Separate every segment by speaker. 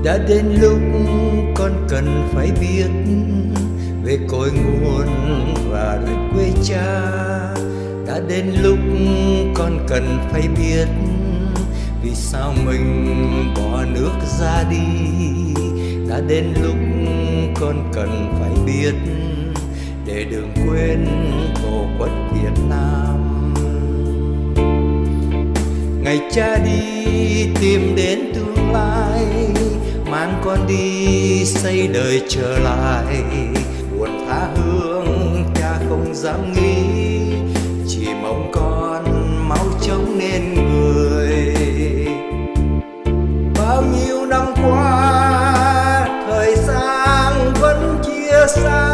Speaker 1: Đã đến lúc con cần phải biết về cội nguồn và đất quê cha. Đã đến lúc con cần phải biết vì sao mình bỏ nước ra đi. Đã đến lúc con cần phải biết để đừng quên tổ quốc Việt Nam. Ngày cha đi tìm đến tương lai, mang con đi xây đời trở lại. Buồn tha hương cha không dám nghĩ, chỉ mong con máu trống nên người. Bao nhiêu năm qua thời gian vẫn chia xa,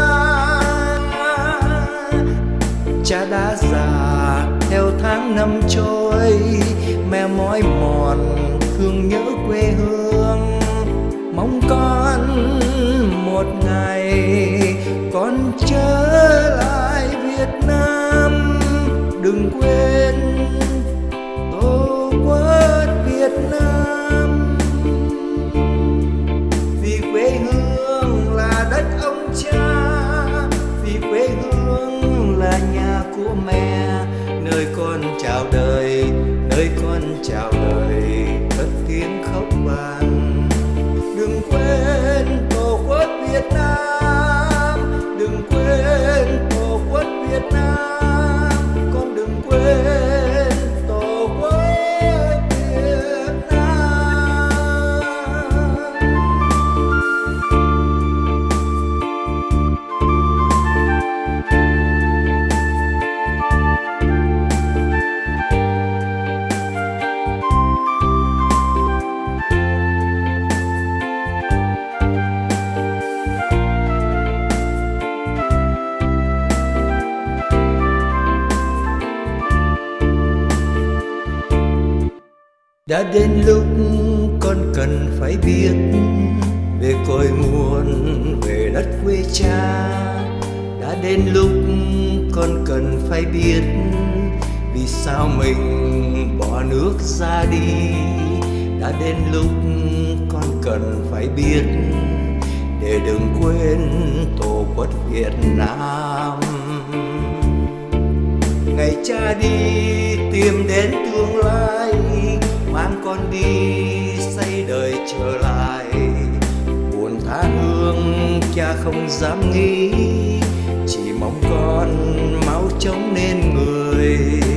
Speaker 1: cha đã già theo tháng năm trôi, mẹ mỏi mòn thương nhớ quê hương. Mong con một ngày con trở lại Việt Nam, đừng quên tổ quốc Việt Nam. Vì quê hương là đất ông cha, vì quê hương là nhà của mẹ, nơi con chào đời, nơi con chào đời cất tiếng khóc vang. Đừng quên tổ quốc Việt Nam, đừng quên tổ quốc Việt Nam, con đừng quên tổ quốc Việt Nam. Đã đến lúc con cần phải biết về cội nguồn, về đất quê cha. Đã đến lúc con cần phải biết vì sao mình bỏ nước ra đi. Đã đến lúc con cần phải biết để đừng quên tổ quốc Việt Nam. Ngày cha đi tìm đến tương lai, mang con đi xây đời trở lại. Buồn tha hương cha không dám nghĩ, chỉ mong con máu trống nên người.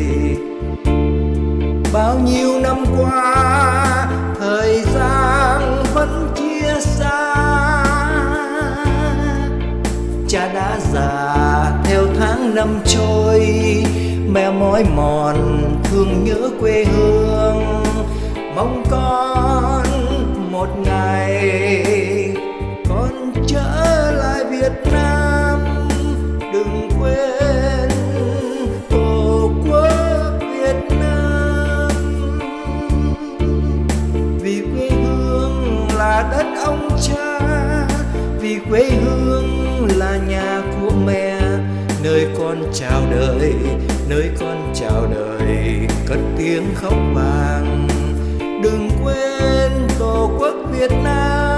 Speaker 1: Bao nhiêu năm qua thời gian vẫn chia xa, cha đã già theo tháng năm trôi, mẹ mỏi mòn thương nhớ quê hương. Mong con một ngày con trở lại Việt Nam, đừng quên tổ quốc Việt Nam. Vì quê hương là đất ông cha, vì quê hương là nhà của mẹ, nơi con chào đời, nơi con chào đời cất tiếng khóc vang. Đừng quên tổ quốc Việt Nam.